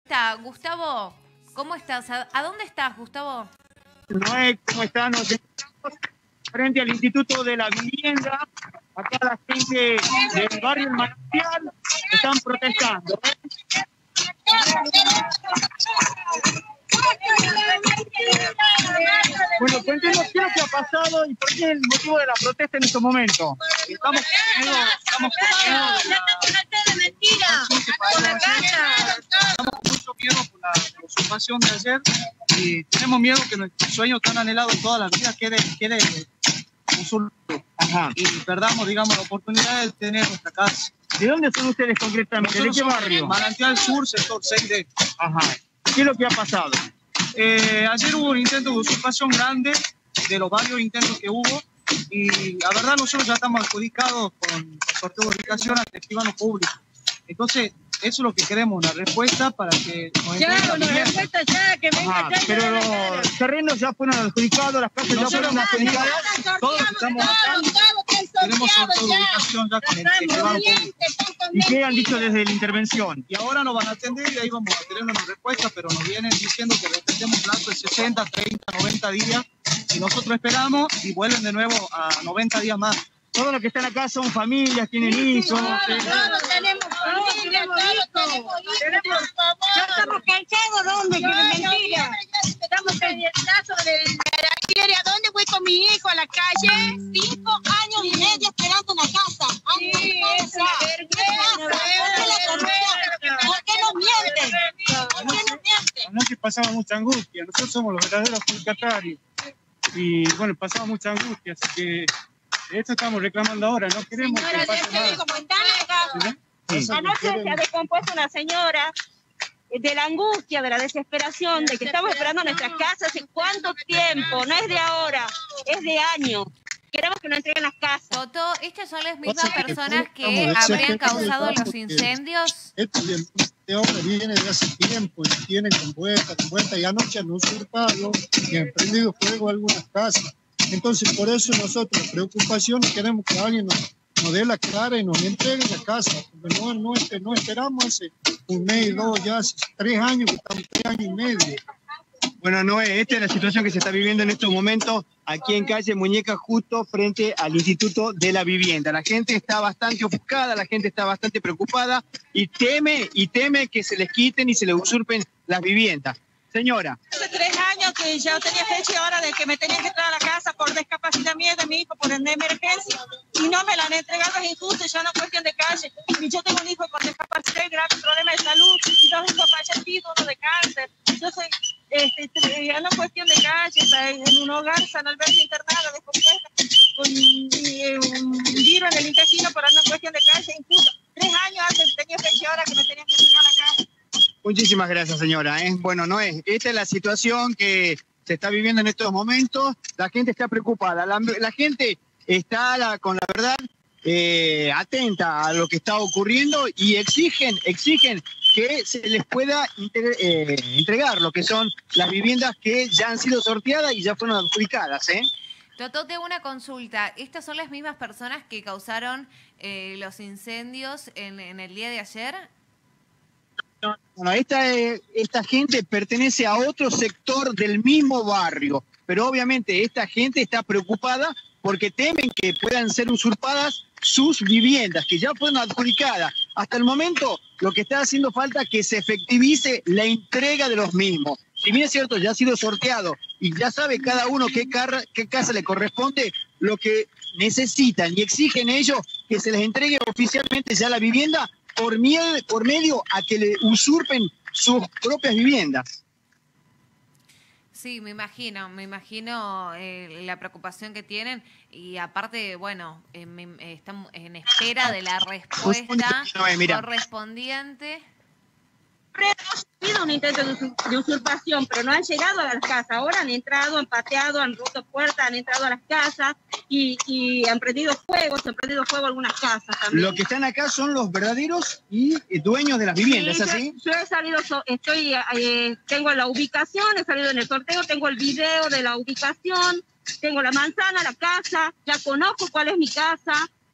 está Gustavo? ¿Cómo estás? ¿A dónde estás, Gustavo? Noé, ¿cómo están? Nos encontramos frente al Instituto de la Vivienda. Acá la gente del barrio El Manantial están protestando. Bueno, cuéntenos qué es lo que ha pasado y por qué es el motivo de la protesta en estos momentos. Estamos con mucho miedo por la usurpación de ayer y tenemos miedo que nuestro sueño tan anhelado toda la vida quede usurpado. Ajá. Y perdamos, digamos, la oportunidad de tener nuestra casa. ¿De dónde son ustedes concretamente? ¿De qué barrio? Manantial Sur, sector 6D. Ajá. ¿Qué es lo que ha pasado? Ayer hubo un intento de usurpación grande de los varios intentos que hubo y la verdad nosotros ya estamos adjudicados con el sorteo de ubicación al escribano público. Entonces, eso es lo que queremos, una respuesta para que nos respuesta ya, que venga ya. Pero los terrenos ya fueron adjudicados, las casas ya fueron adjudicadas. Todos estamos acá. Tenemos sorteo de ubicación ya con el escribano público. ¿Y qué han dicho desde la intervención? Y ahora nos van a atender y ahí vamos a tener una respuesta, pero nos vienen diciendo que respetemos plazo de 60, 30, 90 días y nosotros esperamos y vuelven de nuevo a 90 días más. Todos los que están acá son familias, tienen hijos. Todos tenemos familia, todos tenemos hijos. Ya estamos cansados, ¿dónde? Que mentira. Estamos en el caso de la alquiler. ¿A dónde voy con mi hijo a la calle? 5 años y medio esperando una casa. ¿Por qué nos mienten? ¿Por qué nos mienten? Anoche pasaba mucha angustia, nosotros somos los verdaderos adjudicatarios y bueno, pasaba mucha angustia, así que esto estamos reclamando ahora, no queremos que pase nada. Anoche se ha descompuesto una señora de la angustia, de la desesperación, de que estamos esperando nuestras casas hace cuánto tiempo, no es de ahora, es de años. Queremos que nos entreguen las casas. Toto, ¿estas son las mismas personas que habrían causado los incendios? Este hombre viene de hace tiempo y tiene con vuelta y anoche han usurpado y han prendido fuego a algunas casas. Entonces, por eso nosotros, preocupación, queremos que alguien nos dé la cara y nos entregue la casa. Porque no esperamos hace un mes, dos, ya hace 3 años que estamos 3 años y medio. Bueno, Noé, esta es la situación que se está viviendo en estos momentos aquí en calle Muñeca, justo frente al Instituto de la Vivienda. La gente está bastante ofuscada, la gente está bastante preocupada y teme que se les quiten y se les usurpen las viviendas. Señora. Hace 3 años que ya tenía fecha y hora de que me tenían que entrar a la casa por discapacidad mía de mi hijo, por emergencia, y no me la han entregado, es injusto, ya no es cuestión de calle. Y yo tengo un hijo con discapacidad y grave problema de salud, y 2 hijos fallecidos, uno de cáncer. Entonces, ya no es cuestión de calle, está en un hogar San Alberto internado, descompuesta, con un virus en el intestino, pero no es cuestión de calle, injusto. 3 años antes tenía fecha y hora que me tenían que entregar a la casa. Muchísimas gracias, señora. Bueno, Noé, esta es la situación que se está viviendo en estos momentos. La gente está preocupada. La gente está, con la verdad, atenta a lo que está ocurriendo y exigen que se les pueda entregar lo que son las viviendas que ya han sido sorteadas y ya fueron adjudicadas, ¿eh? Toto, tengo una consulta. ¿Estas son las mismas personas que causaron los incendios en el día de ayer? Bueno, esta gente pertenece a otro sector del mismo barrio, pero obviamente esta gente está preocupada porque temen que puedan ser usurpadas sus viviendas, que ya fueron adjudicadas. Hasta el momento, lo que está haciendo falta es que se efectivice la entrega de los mismos. Si bien es cierto, ya ha sido sorteado y ya sabe cada uno qué casa le corresponde, lo que necesitan y exigen ellos que se les entregue oficialmente ya la vivienda por medio a que le usurpen sus propias viviendas. Sí, me imagino la preocupación que tienen y aparte, bueno, están en espera de la respuesta correspondiente. Ha habido un intento de usurpación, pero no han llegado a las casas. Ahora han entrado, han pateado, han roto puertas, han entrado a las casas y han prendido fuego, se han prendido fuego algunas casas también. Los que están acá son los verdaderos y dueños de las viviendas, sí, ¿es así? Yo he salido, tengo la ubicación, he salido en el sorteo, tengo el video de la ubicación, tengo la manzana, la casa, ya conozco cuál es mi casa.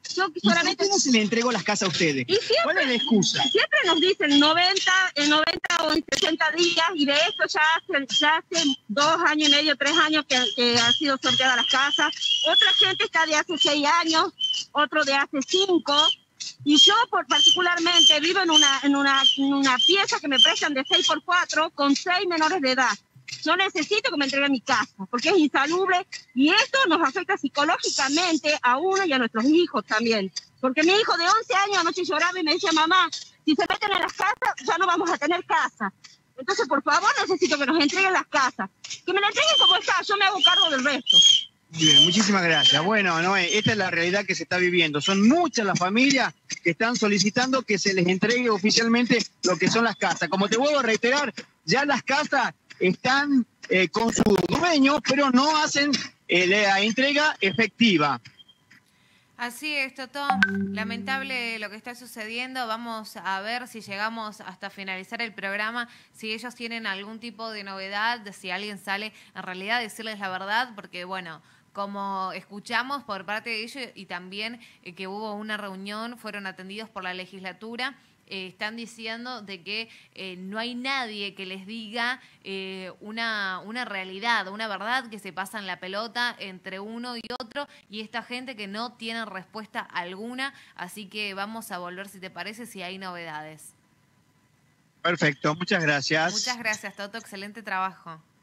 Yo ¿Y solamente... por qué no se le entregó las casas a ustedes? ¿Cuál es la excusa? Siempre nos dicen 90 o en 60 días, y de eso ya hace 2 años y medio, 3 años que han sido sorteadas las casas. Otra gente está de hace 6 años, otro de hace 5. Y yo particularmente vivo en una pieza que me prestan de 6x4 con 6 menores de edad. Yo necesito que me entreguen mi casa porque es insalubre y esto nos afecta psicológicamente a uno y a nuestros hijos también. Porque mi hijo de 11 años anoche lloraba y me decía, mamá, si se meten en las casas ya no vamos a tener casa. Entonces, por favor, necesito que nos entreguen las casas. Que me la entreguen como está, yo me hago cargo del resto. Muy bien, muchísimas gracias. Bueno, Noé, esta es la realidad que se está viviendo. Son muchas las familias que están solicitando que se les entregue oficialmente lo que son las casas. Como te vuelvo a reiterar, ya las casas están con su dueño, pero no hacen la entrega efectiva. Así es, Totó. Lamentable lo que está sucediendo. Vamos a ver si llegamos hasta finalizar el programa, si ellos tienen algún tipo de novedad, de si alguien sale en realidad a decirles la verdad, porque bueno, como escuchamos por parte de ellos y también que hubo una reunión, fueron atendidos por la legislatura. Están diciendo de que no hay nadie que les diga una realidad, una verdad, que se pasan la pelota entre uno y otro y esta gente que no tiene respuesta alguna. Así que vamos a volver, si te parece, si hay novedades. Perfecto, muchas gracias. Muchas gracias, Toto. Excelente trabajo.